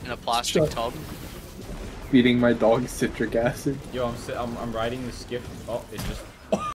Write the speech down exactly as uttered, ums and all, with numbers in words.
in a plastic Shut- tub. Feeding my dog citric acid. Yo, I'm, si I'm I'm riding the skiff. Oh, it just.